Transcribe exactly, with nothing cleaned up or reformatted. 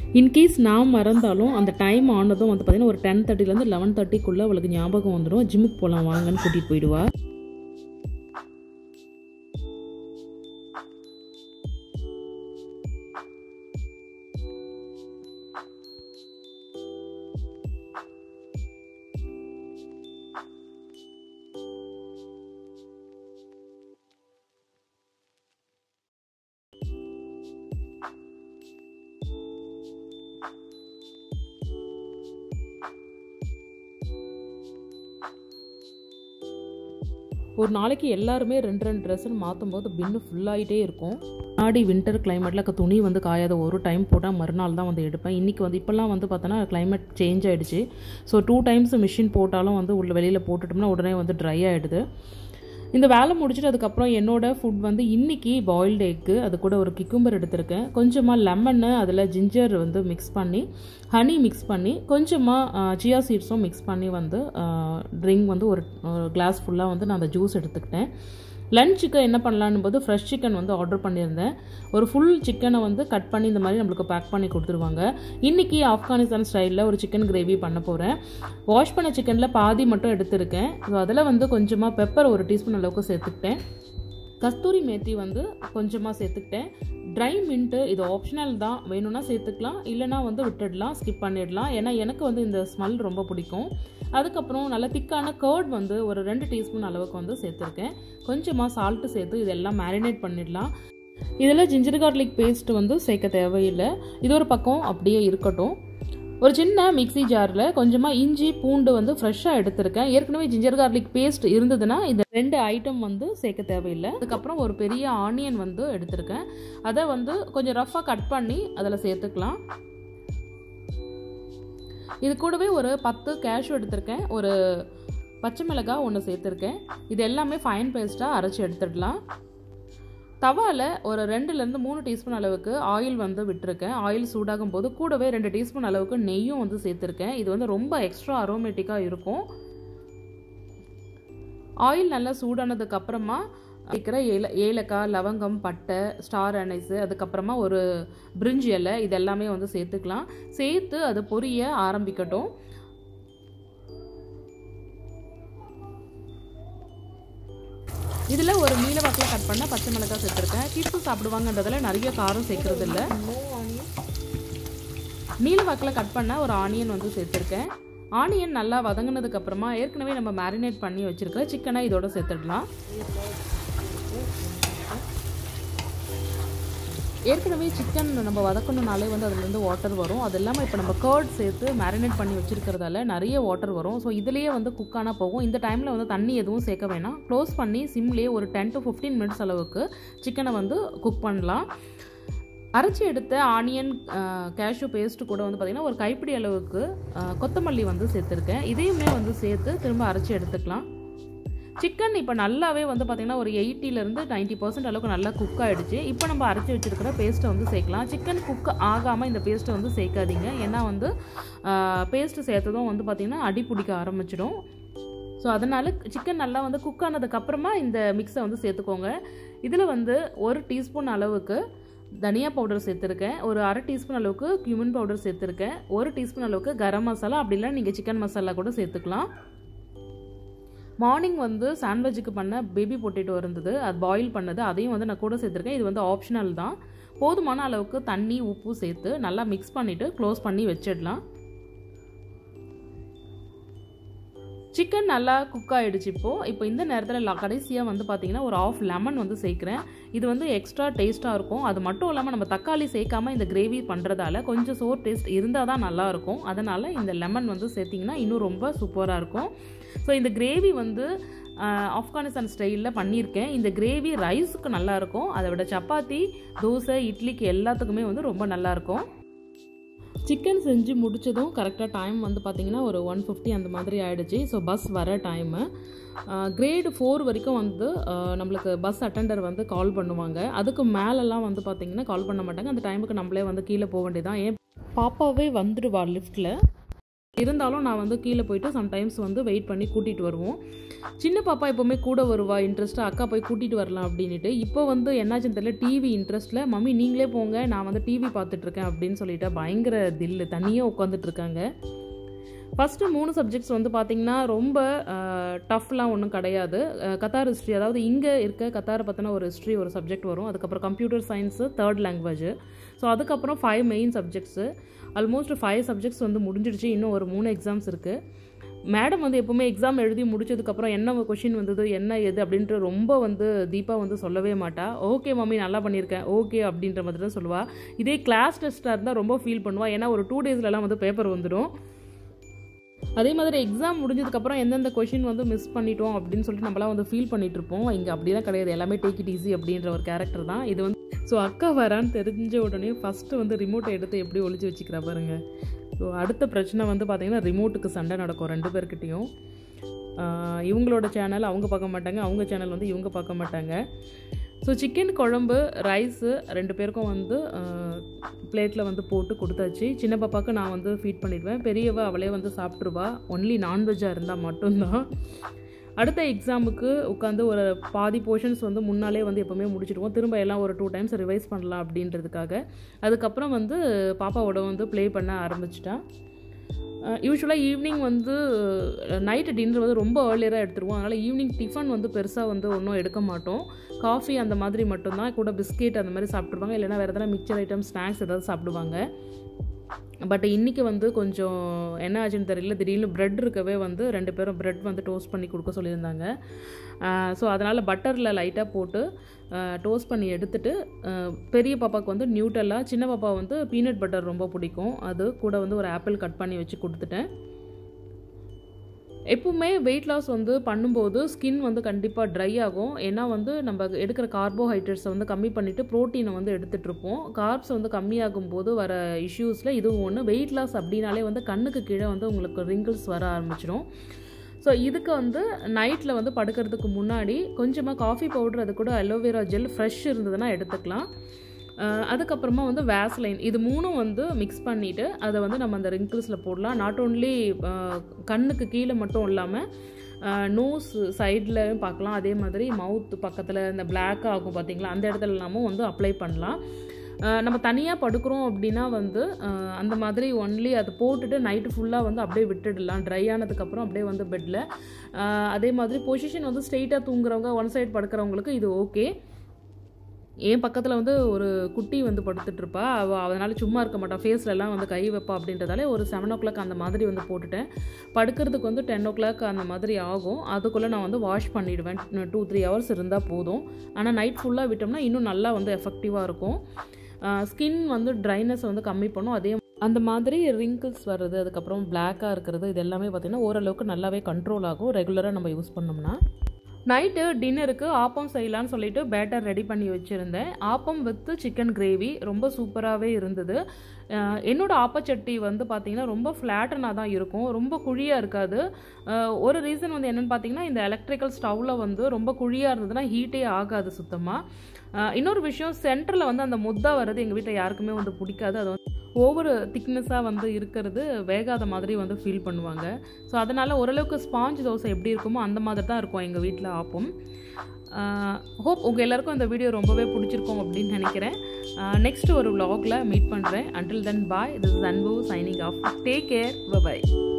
In case நான் மறந்தாலும் அந்த டைம் ஆனதும் வந்து பார்த்தீங்கன்னா ஒரு டென் தேர்ட்டிலேருந்து லெவன் தேர்ட்டிக்குள்ளே அவளுக்கு ஞாபகம் வந்துடும், ஜிம்முக்கு போகலாம் வாங்கன்னு கூட்டிகிட்டு போயிடுவா. ஒரு நாளைக்கு எல்லாருமே ரெண்டு ரெண்டு ட்ரெஸ்ஸுன்னு மாற்றும் போது பின்னு ஃபுல்லாகிட்டே இருக்கும். முன்னாடி வின்டர் கிளைமேட்டில் துணி வந்து காயாத ஒரு டைம் போட்டால் மறுநாள் தான் வந்து எடுப்பேன். இன்றைக்கி வந்து இப்போல்லாம் வந்து பார்த்தோன்னா கிளைமேட் சேஞ்ச் ஆகிடுச்சு. ஸோ டூ டைம்ஸ் மிஷின் போட்டாலும் வந்து உள்ள வெளியில் போட்டுட்டோம்னா உடனே வந்து ட்ரை ஆகிடுது. இந்த வேலை முடிச்சுட்டு அதுக்கப்புறம் என்னோடய ஃபுட் வந்து இன்றைக்கி பாயில்டு எக்கு, அது கூட ஒரு கிக்கும்பர் எடுத்திருக்கேன், கொஞ்சமாக லெமன்னு அதில் ஜிஞ்சர் வந்து மிக்ஸ் பண்ணி ஹனி மிக்ஸ் பண்ணி கொஞ்சமாக சியா சீட்ஸும் மிக்ஸ் பண்ணி வந்து ட்ரிங்க் வந்து ஒரு கிளாஸ் ஃபுல்லாக வந்து நான் அந்த ஜூஸ் எடுத்துக்கிட்டேன். லஞ்சுக்கு என்ன பண்ணலான்னு போது ஃப்ரெஷ் சிக்கன் வந்து ஆர்டர் பண்ணியிருந்தேன். ஒரு ஃபுல் சிக்கனை வந்து கட் பண்ணி இந்த மாதிரி நம்மளுக்கு பேக் பண்ணி கொடுத்துருவாங்க. இன்றைக்கி ஆப்கானிஸ்தான் ஸ்டைலில் ஒரு சிக்கன் கிரேவி பண்ண போகிறேன். வாஷ் பண்ண சிக்கனில் பாதி மட்டும் எடுத்துருக்கேன். ஸோ அதில் வந்து கொஞ்சமாக பெப்பர் ஒரு டீஸ்பூன் அளவுக்கு சேர்த்துக்கிட்டேன். கஸ்தூரி மேத்தி வந்து கொஞ்சமாக சேர்த்துக்கிட்டேன். ட்ரை மின்ட்டு இது ஆப்ஷனல் தான், வேணும்னா சேர்த்துக்கலாம், இல்லைனா வந்து விட்டுடலாம், ஸ்கிப் பண்ணிடலாம். ஏன்னா எனக்கு வந்து இந்த ஸ்மெல் ரொம்ப பிடிக்கும். அதுக்கப்புறம் நல்ல திக்கான கர்ட் வந்து ஒரு ரெண்டு டீஸ்பூன் அளவுக்கு வந்து சேர்த்துருக்கேன். கொஞ்சமாக சால்ட்டு சேர்த்து இதெல்லாம் மேரினேட் பண்ணிடலாம். இதில் ஜிஞ்சர் கார்லிக் பேஸ்ட் வந்து சேர்க்க தேவையில்லை. இது ஒரு பக்கம் அப்படியே இருக்கட்டும். ஒரு சின்ன மிக்சி ஜாரில் கொஞ்சமாக இஞ்சி பூண்டு வந்து ஃப்ரெஷ்ஷாக எடுத்திருக்கேன். ஏற்கனவே ஜிஞ்சர் கார்லிக் பேஸ்ட் இருந்ததுன்னா இந்த ரெண்டு ஐட்டம் வந்து சேர்க்க தேவையில்லை. அதுக்கப்புறம் ஒரு பெரிய ஆனியன் வந்து எடுத்திருக்கேன். அதை வந்து கொஞ்சம் ரஃப்பாக கட் பண்ணி அதில் சேர்த்துக்கலாம். இது கூடவே ஒரு பத்து கேஷ்யூ எடுத்திருக்கேன், ஒரு பச்சை மிளகாய் ஒன்று சேர்த்துருக்கேன். இது எல்லாமே ஃபைன் பேஸ்ட்டாக அரைச்சி எடுத்துடலாம். தவாவில் ஒரு ரெண்டுலேருந்து மூணு டீஸ்பூன் அளவுக்கு ஆயில் வந்து விட்டுருக்கேன். ஆயில் சூடாகும் போது கூடவே ரெண்டு டீஸ்பூன் அளவுக்கு நெய்யும் வந்து சேர்த்துருக்கேன். இது வந்து ரொம்ப எக்ஸ்ட்ரா அரோமேட்டிக்காக இருக்கும். ஆயில் நல்லா சூடானதுக்கு அப்புறமா இருக்கிற ஏல ஏலக்காய், லவங்கம், பட்டை, ஸ்டார் அனைஸு, அதுக்கப்புறமா ஒரு பிரிஞ்சி இலை, இது எல்லாமே வந்து சேர்த்துக்கலாம். சேர்த்து அது பொரிய ஆரம்பிக்கட்டும். இதில் ஒரு நீல வாக்கில் கட் பண்ணால் பச்சை மிளகாய் சேர்த்துருக்கேன். கிட்ஸு சாப்பிடுவாங்கன்றதில் நிறைய காரம் சேர்க்குறது இல்லை. நீல வாக்கில் கட் பண்ணால் ஒரு ஆனியன் வந்து சேர்த்துருக்கேன். ஆனியன் நல்லா வதங்கினதுக்கப்புறமா ஏற்கனவே நம்ம மேரினேட் பண்ணி வச்சுருக்க சிக்கனை இதோட சேர்த்துடலாம். ஏற்கனவே சிக்கன் நம்ம வதக்கணுனாலே வந்து அதுலேருந்து வாட்டர் வரும். அது இல்லாமல் இப்போ நம்ம கர்ட் சேர்த்து மேரினேட் பண்ணி வச்சுருக்கிறதால நிறைய வாட்டர் வரும். ஸோ இதுலேயே வந்து குக்கானா போகும். இந்த டைமில் வந்து தண்ணி எதுவும் சேர்க்க வேணாம். க்ளோஸ் பண்ணி சிம்லேயே ஒரு டென் டு ஃபிஃப்டீன் மினிட்ஸ் அளவுக்கு சிக்கனை வந்து குக் பண்ணலாம். அரைச்சி எடுத்த ஆனியன் கேஷ்யூ பேஸ்ட்டு கூட வந்து பார்த்திங்கன்னா ஒரு கைப்பிடி அளவுக்கு கொத்தமல்லி வந்து சேர்த்துருக்கேன். இதையுமே வந்து சேர்த்து திரும்ப அரைச்சி எடுத்துக்கலாம். சிக்கன் இப்போ நல்லாவே வந்து பார்த்திங்கன்னா ஒரு எயிட்டிலேருந்து நைன்ட்டி பர்சன்ட் அளவுக்கு நல்லா குக் ஆகிடுச்சு. இப்போ நம்ம அரைச்சி வச்சுருக்கிற பேஸ்ட்டை வந்து சேர்க்கலாம். சிக்கன் குக் ஆகாமல் இந்த பேஸ்ட்டை வந்து சேர்க்காதீங்க. ஏன்னா வந்து பேஸ்ட்டு சேர்த்ததும் வந்து பார்த்திங்கன்னா அடி பிடிக்க ஆரம்பிச்சிடும். ஸோ அதனால் சிக்கன் நல்லா வந்து குக் ஆனதுக்கப்புறமா இந்த மிக்ஸை வந்து சேர்த்துக்கோங்க. இதில் வந்து ஒரு டீஸ்பூன் அளவுக்கு தனியா பவுடர் சேர்த்துருக்கேன், ஒரு அரை டீஸ்பூன் அளவுக்கு கியூமின் பவுடர் சேர்த்துருக்கேன், ஒரு டீஸ்பூன் அளவுக்கு கரம் மசாலா, அப்படி இல்லை நீங்கள் சிக்கன் மசாலா கூட சேர்த்துக்கலாம். மார்னிங் வந்து சாண்ட்விச்சுக்கு பண்ண பேபி பொட்டேட்டோ இருந்தது, அது பாயில் பண்ணது, அதையும் வந்து நான் கூட சேர்த்துருக்கேன். இது வந்து ஆப்ஷனல் தான். போதுமான அளவுக்கு தண்ணி உப்பு சேர்த்து நல்லா மிக்ஸ் பண்ணிவிட்டு க்ளோஸ் பண்ணி வச்சிடலாம். சிக்கன் நல்லா குக் ஆகிடுச்சு. இப்போது இப்போ இந்த நேரத்தில் கடைசியாக வந்து பார்த்திங்கன்னா ஒரு ஆஃப் லெமன் வந்து சேர்க்குறேன். இது வந்து எக்ஸ்ட்ரா டேஸ்ட்டாக இருக்கும். அது மட்டும் இல்லாமல் நம்ம தக்காளி சேர்க்காமல் இந்த கிரேவி பண்ணுறதால கொஞ்சம் சோர் டேஸ்ட் இருந்தால் தான் நல்லாயிருக்கும். அதனால் இந்த லெமன் வந்து சேர்த்திங்கன்னா இன்னும் ரொம்ப சூப்பராக இருக்கும். ஸோ இந்த கிரேவி வந்து ஆப்கானிஸ்தான் ஸ்டைலில் பண்ணியிருக்கேன். இந்த கிரேவி ரைஸுக்கு நல்லாயிருக்கும். அதை விட சப்பாத்தி, தோசை, இட்லிக்கு எல்லாத்துக்குமே வந்து ரொம்ப நல்லாயிருக்கும். சிக்கன் செஞ்சு முடித்ததும் கரெக்டாக டைம் வந்து பார்த்திங்கன்னா ஒரு ஒன் ஃபிஃப்டி அந்த மாதிரி ஆகிடுச்சு. ஸோ பஸ் வர டைமு கிரேடு ஃபோர் வரைக்கும் வந்து நம்மளுக்கு பஸ் அட்டெண்டர் வந்து கால் பண்ணுவாங்க. அதுக்கு மேலெல்லாம் வந்து பார்த்திங்கன்னா கால் பண்ண மாட்டாங்க. அந்த டைமுக்கு நம்மளே வந்து கீழே போக வேண்டியதான். ஏன் பாப்பாவே வந்துடுவா லிஃப்ட்டில். இருந்தாலும் நான் வந்து கீழே போயிட்டு சம்டைம்ஸ் வந்து வெயிட் பண்ணி கூட்டிகிட்டு வருவோம். சின்ன பாப்பா எப்போவுமே கூட வருவா இன்ட்ரெஸ்ட்டாக, அக்கா போய் கூட்டிகிட்டு வரலாம் அப்படின்ட்டு. இப்போ வந்து என்னாச்சுன்னு தெரியல, டிவி இன்ட்ரெஸ்ட்டில் மம்மி நீங்களே போங்க, நான் வந்து டிவி பார்த்துட்ருக்கேன் அப்படின்னு சொல்லிட்டு பயங்கர தில்லு தனியாக உட்காந்துட்ருக்காங்க. ஃபஸ்ட்டு மூணு சப்ஜெக்ட்ஸ் வந்து பார்த்திங்கன்னா ரொம்ப டஃப்லாம் ஒன்றும் கிடையாது. கத்தார் ஹிஸ்ட்ரி, அதாவது இங்கே இருக்க கத்தாரை பற்றின ஒரு ஹிஸ்ட்ரி ஒரு சப்ஜெக்ட் வரும். அதுக்கப்புறம் computer science third language. So அதுக்கப்புறம் five main subjects. Almost five subjects வந்து முடிஞ்சிடுச்சு. இன்னும் ஒரு மூணு எக்ஸாம்ஸ் இருக்குது. மேடம் வந்து எப்போவுமே எக்ஸாம் எழுதி முடிச்சதுக்கப்புறம் என்ன கொஷின் வந்தது என்ன எது அப்படின்ட்டு ரொம்ப வந்து தீபா வந்து சொல்லவே மாட்டா. ஓகே மம்மி நல்லா பண்ணியிருக்கேன் ஓகே அப்படின்ற மாதிரி தான் சொல்லுவாள். இதே கிளாஸ் டெஸ்ட்டாக இருந்தால் ரொம்ப ஃபீல் பண்ணுவாள். ஏன்னா ஒரு டூ டேஸ்லலாம் வந்து பேப்பர் வந்துடும். அதே மாதிரி எக்ஸாம் முடிஞ்சதுக்கப்புறம் எந்தெந்த கொஷின் வந்து மிஸ் பண்ணிட்டோம் அப்படின்னு சொல்லிட்டு நம்மளாம் வந்து ஃபீல் பண்ணிட்டு இருப்போம். இங்கே அப்படிலாம் கிடையாது, எல்லாமே டேக் இட் ஈஸி அப்படின்ற ஒரு கேரக்டர் தான் இது வந்து. ஸோ அக்கா வரான்னு தெரிஞ்ச உடனே ஃபஸ்ட்டு வந்து ரிமோட்டை எடுத்து எப்படி ஒழிச்சு வச்சுக்கிறா பாருங்க. ஸோ அடுத்த பிரச்சனை வந்து பார்த்திங்கன்னா ரிமோட்டுக்கு சண்டை நடக்கும் ரெண்டு பேர்கிட்டையும். இவங்களோட சேனல் அவங்க பார்க்க மாட்டாங்க, அவங்க சேனல் வந்து இவங்க பார்க்க மாட்டாங்க. ஸோ சிக்கன் குழம்பு ரைஸு ரெண்டு பேருக்கும் வந்து பிளேட்டில் வந்து போட்டு கொடுத்தாச்சு. சின்ன பாப்பாவுக்கு நான் வந்து ஃபீட் பண்ணிடுவேன், பெரியவ அவளே வந்து சாப்பிட்ருவா. ஒன்லி நான்வெஜ்ஜாக இருந்தால் மட்டும்தான். அடுத்த எக்ஸாமுக்கு உட்காந்து ஒரு பாதி போர்ஷன்ஸ் வந்து முன்னாலே வந்து எப்போவுமே முடிச்சிடுவோம். திரும்ப எல்லாம் ஒரு டூ டைம்ஸ் ரிவைஸ் பண்ணலாம் அப்படின்றதுக்காக. அதுக்கப்புறம் வந்து பாப்பாவோட வந்து ப்ளே பண்ண ஆரம்பிச்சிட்டா. யூஸ்வலாக ஈவினிங் வந்து நைட்டு டின்னர் வந்து ரொம்ப ஏர்லியராக எடுத்துருவோம். அதனால் ஈவினிங் டிஃபன் வந்து பெருசாக வந்து ஒன்றும் எடுக்க மாட்டோம். காஃபி அந்த மாதிரி மட்டும்தான், கூட பிஸ்கெட் அந்த மாதிரி சாப்பிட்ருவாங்க. இல்லைனா வேறு எதனா மிக்சர் ஐட்டம் ஸ்நாக்ஸ் ஏதாவது சாப்பிடுவாங்க. பட் இன்றைக்கி வந்து கொஞ்சம் என்ன ஆச்சுன்னு தெரியல, திடீர்னு ப்ரெட் இருக்கவே வந்து ரெண்டு பேரும் ப்ரெட் வந்து டோஸ்ட் பண்ணி கொடுக்க சொல்லியிருந்தாங்க. ஸோ அதனால் பட்டரில் லைட்டாக போட்டு டோஸ்ட் பண்ணி எடுத்துகிட்டு பெரிய பாப்பாவுக்கு வந்து நியூட்டெல்லா, சின்ன பாப்பா வந்து பீனட் பட்டர் ரொம்ப பிடிக்கும், அது கூட வந்து ஒரு ஆப்பிள் கட் பண்ணி வச்சு கொடுத்துட்டேன். எப்பவுமே வெயிட் லாஸ் வந்து பண்ணும்போது ஸ்கின் வந்து கண்டிப்பாக ட்ரை ஆகும். ஏன்னா வந்து நம்ம எடுக்கிற கார்போஹைட்ரேட்ஸை வந்து கம்மி பண்ணிவிட்டு ப்ரோட்டீனை வந்து எடுத்துகிட்ருப்போம். கார்ப்ஸ் வந்து கம்மியாகும் போது வர இஷ்யூஸில் இதுவும் ஒன்று. வெயிட் லாஸ் அப்படின்னாலே வந்து கண்ணுக்கு கீழே வந்து உங்களுக்கு ரிங்கிள்ஸ் வர ஆரம்பிச்சிடும். ஸோ இதுக்கு வந்து நைட்டில் வந்து படுக்கிறதுக்கு முன்னாடி கொஞ்சமாக காஃபி பவுடர், அது கூட அலோவேரா ஜெல் ஃப்ரெஷ் இருந்ததுன்னா எடுத்துக்கலாம். அதுக்கப்புறமா வந்து வேஸ்லைன், இது மூணும் வந்து மிக்ஸ் பண்ணிவிட்டு அதை வந்து நம்ம அந்த ரிங்கிள்ஸில் போடலாம். நாட் ஓன்லி கண்ணுக்கு கீழே மட்டும் இல்லாமல் நோஸ் சைட்லையும் பார்க்கலாம். அதே மாதிரி மவுத் பக்கத்தில் இந்த பிளாக் ஆகும் பார்த்திங்களா, அந்த இடத்துல எல்லாமும் வந்து அப்ளை பண்ணலாம். நம்ம தனியாக படுக்கிறோம் அப்படின்னா வந்து அந்த மாதிரி ஒன்லி அதை போட்டுட்டு நைட்டு ஃபுல்லாக வந்து அப்படியே விட்டுடலாம். ட்ரை ஆனதுக்கப்புறம் அப்படியே வந்து பெட்டில். அதே மாதிரி பொசிஷன் வந்து ஸ்ட்ரெயிட்டாக தூங்குறவங்க, ஒன் சைட் படுக்கிறவங்களுக்கு இது ஓகே. என் பக்கத்தில் வந்து ஒரு குட்டி வந்து படுத்துட்ருப்பா, அவள் அதனால் சும்மா இருக்க மாட்டாள், ஃபேஸ்லலாம் வந்து கை வைப்பா. அப்படின்றதால ஒரு செவன் ஓ கிளாக் அந்த மாதிரி வந்து போட்டுட்டேன். படுக்கிறதுக்கு வந்து டென் ஓ கிளாக் அந்த மாதிரி ஆகும். அதுக்குள்ளே நான் வந்து வாஷ் பண்ணிவிடுவேன். டூ த்ரீ ஹவர்ஸ் இருந்தால் போதும். ஆனால் நைட் ஃபுல்லாக விட்டோம்னா இன்னும் நல்லா வந்து எஃபெக்டிவாக இருக்கும். ஸ்கின் வந்து ட்ரைனஸ் வந்து கம்மி பண்ணும். அதே அந்த மாதிரி ரிங்கிள்ஸ் வர்றது, அதுக்கப்புறம் பிளாக்காக இருக்கிறது, இது எல்லாமே பார்த்திங்கன்னா ஓரளவுக்கு நல்லாவே கண்ட்ரோல் ஆகும் ரெகுலராக நம்ம யூஸ் பண்ணோம்னா. நைட்டு டின்னருக்கு ஆப்பம் செய்யலான்னு சொல்லிட்டு பேட்டர் ரெடி பண்ணி வச்சுருந்தேன். ஆப்பம் வித்து சிக்கன் கிரேவி ரொம்ப சூப்பராகவே இருந்தது. என்னோடய ஆப்பச்சட்டி வந்து பார்த்திங்கன்னா ரொம்ப ஃப்ளாட்டனாக தான் இருக்கும், ரொம்ப குழியாக இருக்காது. ஒரு ரீசன் வந்து என்னென்னு பார்த்தீங்கன்னா, இந்த எலக்ட்ரிக்கல் ஸ்டவ்வில் வந்து ரொம்ப குழியாக இருந்ததுன்னா ஹீட்டே ஆகாது சுத்தமாக. இன்னொரு விஷயம், சென்டரில் வந்து அந்த முத்தா வர்றது எங்கள் வீட்டில் யாருக்குமே வந்து பிடிக்காது. அது வந்து ஓவர் திக்னஸாக வந்து இருக்கிறது வேகாத மாதிரி வந்து ஃபீல் பண்ணுவாங்க. ஸோ அதனால் ஓரளவுக்கு ஸ்பாஞ்ச் தோசை எப்படி இருக்குமோ அந்த மாதிரி தான் இருக்கும் எங்கள் வீட்டில் ஆப்பம். ஹோப் உங்கள் எல்லாருக்கும் இந்த வீடியோ ரொம்பவே பிடிச்சிருக்கும் அப்படின்னு நினைக்கிறேன். நெக்ஸ்ட் ஒரு vlogல மீட் பண்ணுறேன். Until then bye, this is Anbu signing off. Take care, by.